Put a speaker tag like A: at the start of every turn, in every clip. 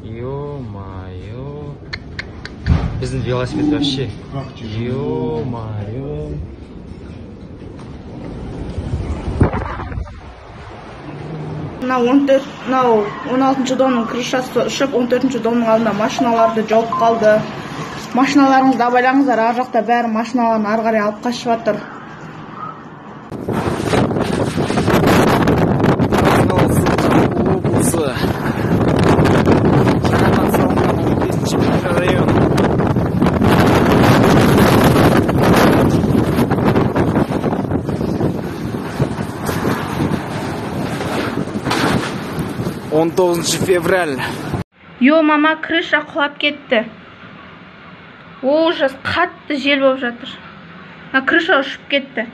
A: Ё-моё. Біздің велосипед вообще. Ё-моё.
B: Мынау 16-шы домның крышасы ұшып, 14-ші домның алдында машиналарды жауып қалды. Машиналарыңызды абайлаңыздар, ар жақта бәрі машиналарын ары қарай алып қашып жатыр.
A: Облысы. Жаңадан салынған 15-ші микрорайон. Он 9 февраль.
B: Ё, мама, крыша құлап кетті. Ужас, қатты жел болып жатыр. Крыша ұшып кетті.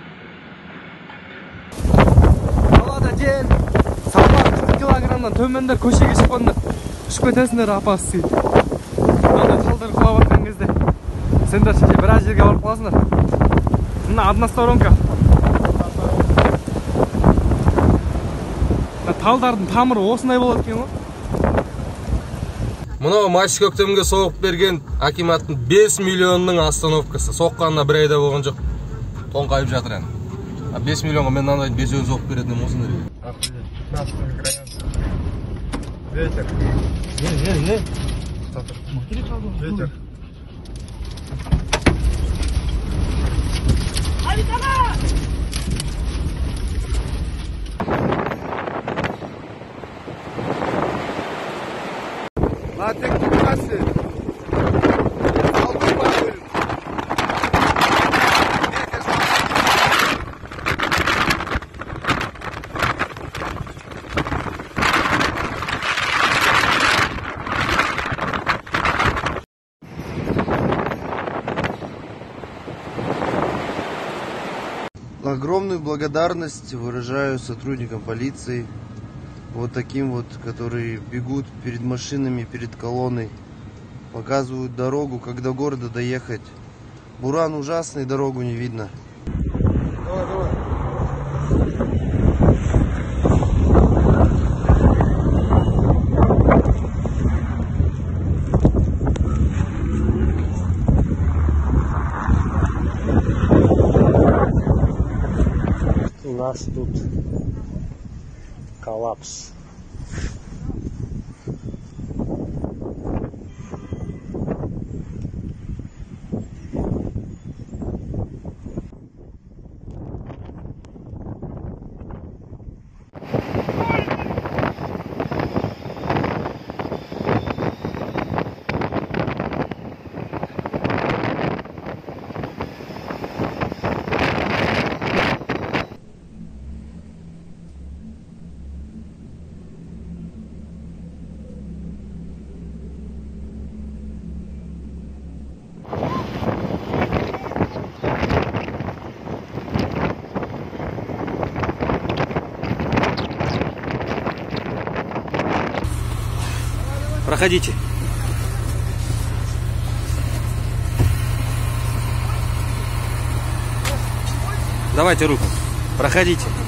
C: Қалада жел. Салмақ 40 килограммнан төмендер көшеге шыққанда ұшып кетесіңдер апасы. Мына талдар құлап жатқан кезде сендер біраз жерге барып қаласыңдар. Мына одна сторонка. Талдардың тамыры осындай болады екен ғой.
D: Мынау Майсы көктемге соғып берген акиматтың 5 миллионның остановкасы. Соққанына бір айда болған жоқ. Тоңқайып жатыр ән. 5 миллионға мен мынандай 5 өн соғып беретін осындай. Ветер. Ветер. Latек кубасы.
E: Огромную благодарность выражаю сотрудникам полиции, вот таким вот, которые бегут перед машинами, перед колонной, показывают дорогу, как до города доехать. Буран ужасный, дорогу не видно.
D: Давай, давай.
A: У нас тут коллапс. Проходите.
C: Давайте руку. Проходите.